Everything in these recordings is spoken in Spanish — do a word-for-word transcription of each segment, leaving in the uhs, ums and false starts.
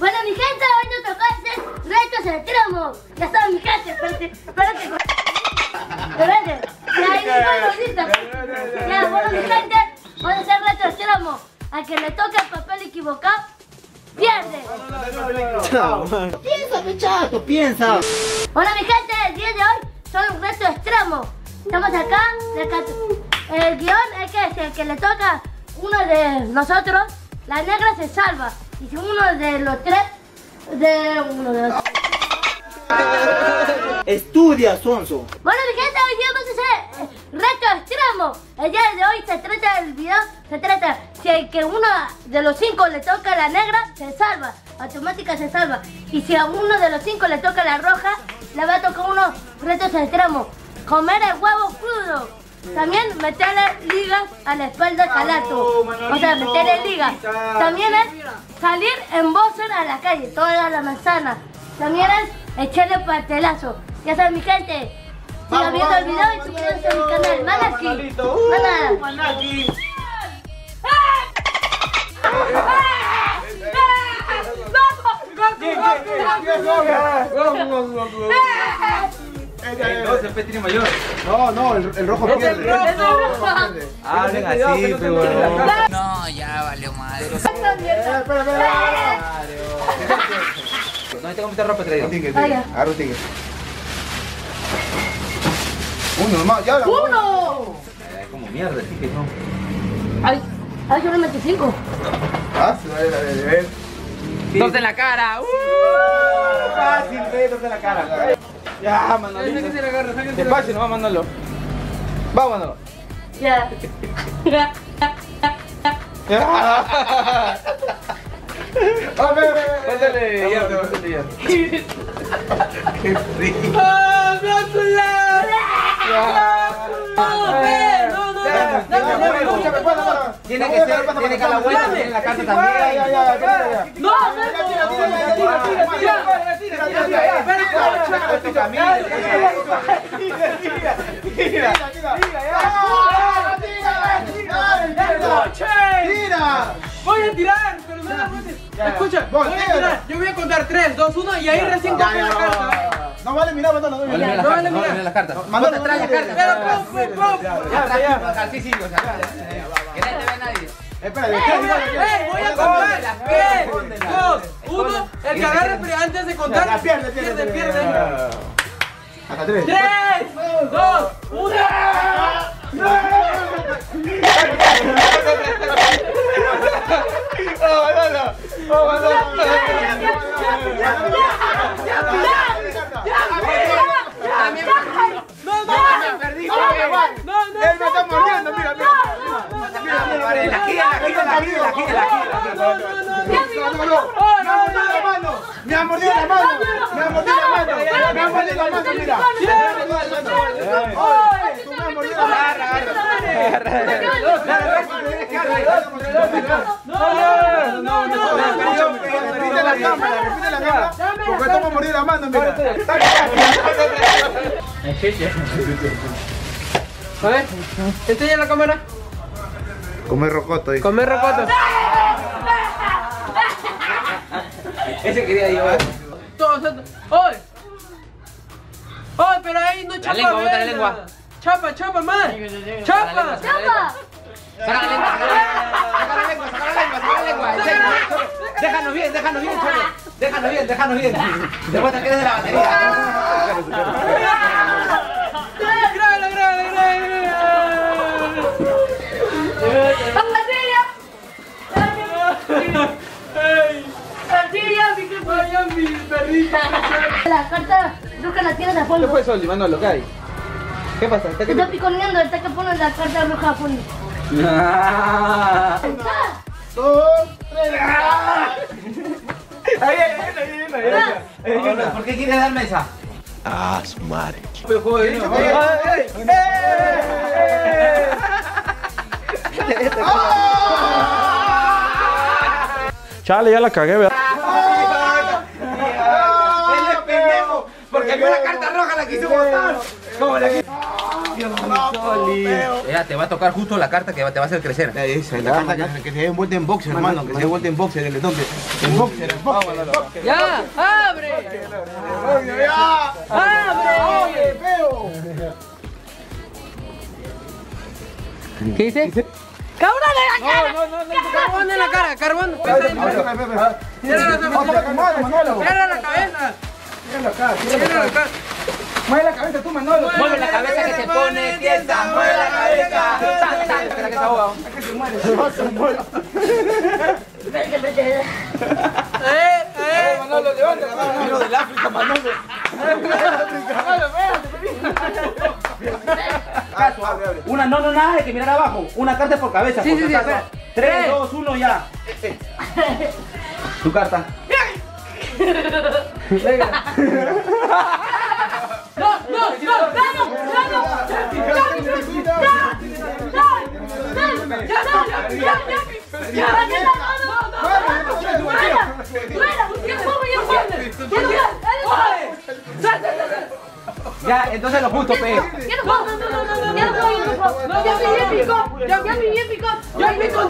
Bueno, mi gente, hoy nos tocó hacer retos extremos. Ya saben, mi gente, espérate, espérate. Espérate, ya ahí no hay bolsita. Ya, bueno, mi gente, vamos a hacer retos extremos. Al que le toque el papel equivocado, pierde. Piensa, pechato, piensa. Bueno, mi gente, el día de hoy son retos extremos. Estamos acá, el guión es que si el que le toca uno de nosotros, la negra se salva. Y si uno de los tres, de uno de los... Estudia, sonso. Bueno, mi gente, hoy día vamos a hacer reto extremo. El día de hoy se trata del video, se trata si el que uno de los cinco le toca la negra, se salva, automática se salva. Y si a uno de los cinco le toca la roja, le va a tocar unos retos extremos. Comer el huevo crudo. También meterle ligas a la espalda al calato. O sea, meterle ligas. También es salir en boxer a la calle, toda la manzana. También es echarle pastelazo. Ya saben, mi gente, sigan viendo el video y suscríbanse a mi canal. Manaki. Manaki. Entonces, el tiene mayor. No, no, el, el rojo pierde. El rojo, el rojo. Hablen así, pero No, ya valió madre. Espera, espera. ¿Dónde tengo que meter ropa traído? Un ticket, agarra un ticket. Uno nomás, ya la ¡Uno! Eh, como mierda, así que no. Ay, ay, yo le metí cinco. Ah, se va a ver. Dos en la cara. ¡Uh! Fácil, ve, dos en la cara. Ya, Manolo. Despacio, no va, Manolo. Va, Manolo. Ya. A ver, Cuéntale, ya, cuéntale ya. qué rico. ¡Ah, Blácula! Tiene que ser, tiene que dar la vuelta, tiene la carta también. Ya, ya, ya, ya. No, no, ¡Tira! Voy a tirar, pero no la puedes. Escucha, voy a tirar. Yo voy a contar tres, dos, uno y ahí recién coge la carta. No vale mirar, Manolo, no vale mirar. No vale mirar las cartas. Manolo, trae la carta. Pero pum, pum, pum. Ya, ya. Sí, sí, o sea, que nadie te ve a nadie. Espera, ¡Eh, eh! Voy a contar. tres, dos, uno. El que agarre pero antes de contar. pierde, pierde, pierde. Hasta tres. tres, dos, uno. ¡Oh, Manolo! ¡Oh, Manolo! No, no, Perdí. no, no. Él me está mordiendo, mira, mira. La gira, la gira, la gira, la gira, la gira. Me ha mordido la mano, me ha mordido la mano, me ha mordido la mano, mira. Tú me has mordido la mano. No, no, no. Repite la cámara, repite la cámara, porque tú me has mordido la mano, mira. A ver, enseña la cámara. Comer rocoto, hijo. Comer rocoto. Ese quería llevar. Todos, ¡oye! ¡Oye, pero ahí no chapa! lengua, bota la verga. lengua. ¡Chapa, chapa, man! ¡Chapa! ¡Chapa! Saca la lengua, saca la lengua, saca la lengua, saca la lengua. Déjanos bien, déjanos bien, cholo. Déjanos bien, déjanos bien. Después te quedes de la batería. ¡Grábala, grábala, grábala! Mi perrito. La carta roja la tienes a ¿Qué fondo. fue, Soli, Manolo? ¿Qué hay? ¿Qué pasa? ¿Está Te está piconeando, está que pones la carta roja a fondo. Dos, tres. Ahí, ahí, ahí, ahí, ahí. ¿Por qué quieres darme esa? Ah, su madre. Pero joder, no. Chale, ya la cagué, ¿verdad? Él es pendejo, porque vio la carta roja, la quiso botar. ¿Cómo la quiso? Ya, te va a tocar justo la carta que te va a hacer crecer. Esa es la carta que, que se dé envuelta en boxer, hermano. Que se dé envuelta en boxer, el entonces. En boxer, en boxer. ¡Ya! ¡Abre! ¡Ya! ¡Abre! ¿Qué dice? ¡Cabrón en la cara! No, no, no, carbón en la cara, carbón. Cierra la cabeza. Cierra la cabeza. Mueve la cabeza tú, Manolo. Mueve la cabeza que se pone tiesa. Mueve la cabeza. Espera que se ahoga. Que se muere. Se muere. ¡Eh! ¡Eh! Manolo, levanta. Vino del África, Manolo. Una, no, no, nada, hay que mirar abajo. Una carta por cabeza. Sí, por sí, sí, acaso. Tres, dos, uno, ya. Tu carta. ¡No, no, no! Ya, entonces lo justo, pe. ¡No, ya me bien picó! ¡Ya me bien picó! ¡Ya me picó!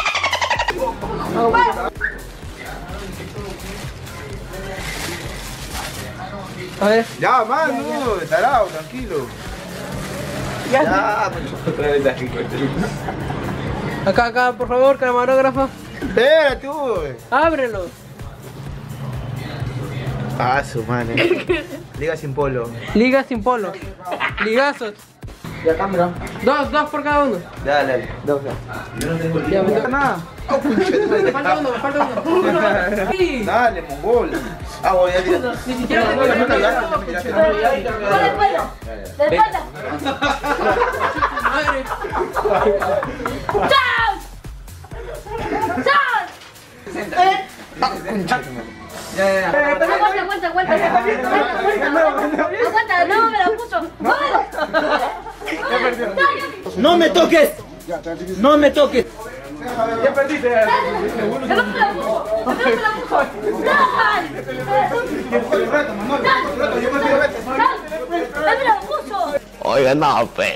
A ver. Ya, mano, tarao, tranquilo. Ya, Acá, acá, por favor, camarógrafo. espérate, uy. Ábrelo. Ah, su madre. Liga sin polo. Liga sin polo. Ligazos. Ya, cámara. Dos, dos por cada uno. Dale, dale. Dos, dos. Ya, me toca. Nada. Me falta uno, me falta uno. Sí. Dale, mongol. Ah, voy a tirar. Ni siquiera me Voy a voy tirar, ya, a ya, ya, ya. ¡De espalda! ¡De espalda! Madre. ¡Chao! ¡Chao! Ya, ya, ya. Aguanta, aguanta, aguanta. Aguanta, no me la puso. ¡No me toques! ¡No me toques! Ya perdiste. ¡No me la puso! ¡No me la puso! ¡No me la puso! Oiga, no, pe.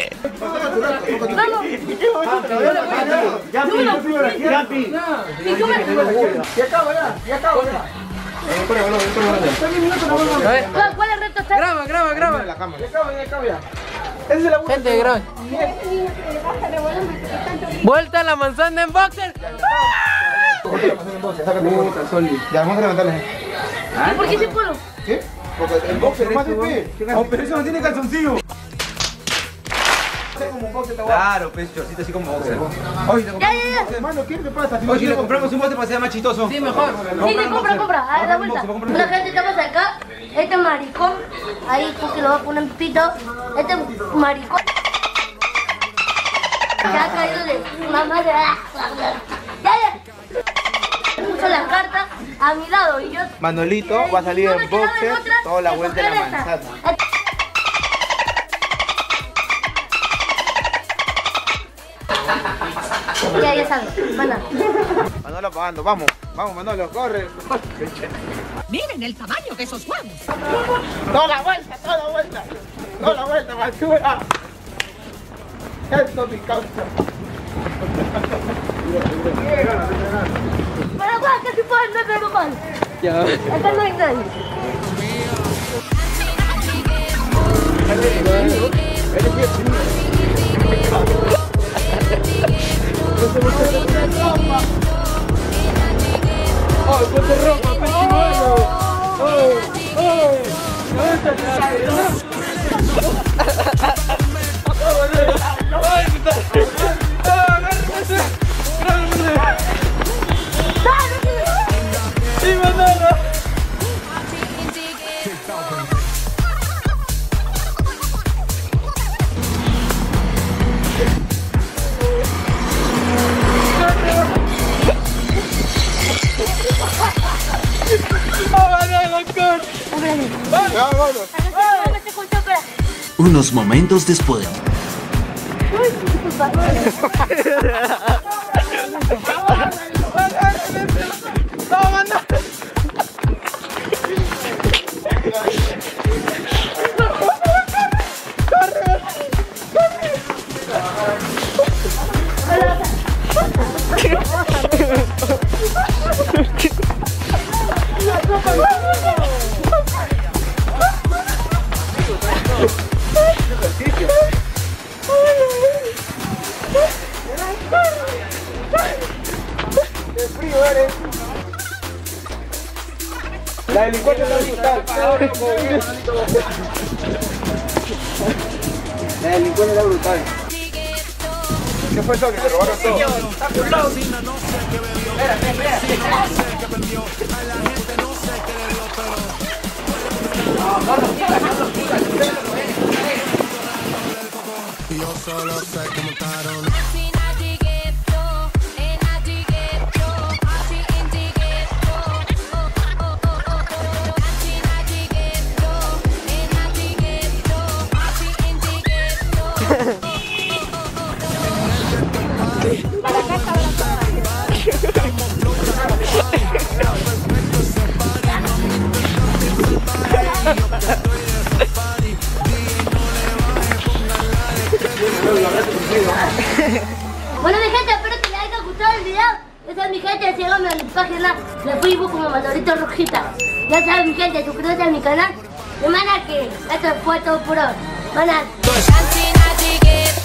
¿Cuál es el reto? está? Graba, graba, graba. La cámara. Gente, graba. Vuelta a la manzana en boxer. Ya, vamos a levantarle. ¿Y por qué se polo? ¿Qué? Porque el boxer es más de pie. Oh, pero eso no tiene calzoncillo. Como un boxer, Claro, pues, chorcito así como boxer. Oye, Ya, ya, ya. hermano, ¿qué te pasa? Oye, si le compramos un bote para que sea más chistoso. Sí, mejor. Sí, sí, compra, compra. A ver, la vuelta. Una gente estamos acá. Este maricón. Ahí, porque lo va a poner un pito. Este maricón. Ya ha caído de mamá de. Ya, ya. Puso la carta a mi lado y yo. Manolito va a salir no me en quedaba boxer otra toda la que vuelta de la coger esta. manzana. Ya, ya sabes. Manda. Manolo pagando, vamos, vamos Manolo, corre. Miren el tamaño de esos huevos. Toda la vuelta, toda la vuelta. Toda la vuelta, basura. Esto mi causa. Para acá, que si pueden no es normal. Ya. Acá no hay nadie. ¡Oh, ponte ropa, pechimuelo! ¡Oh, oh! ¡Sí, Manolo! Unos momentos después. ¡Qué frío eres! La delincuencia está brutal. La delincuencia está brutal. ¿Qué fue eso? Que se robaron todo. Está burlado. Espérate, espérate. Yo solo sé que montaron. Bueno mi gente, espero que les haya gustado el video. Ya saben mi gente, síganme en mi página de Facebook como Manolito Rojita. Ya saben mi gente, suscríbanse a mi canal. Y mana que esto fue todo por hoy. Mana.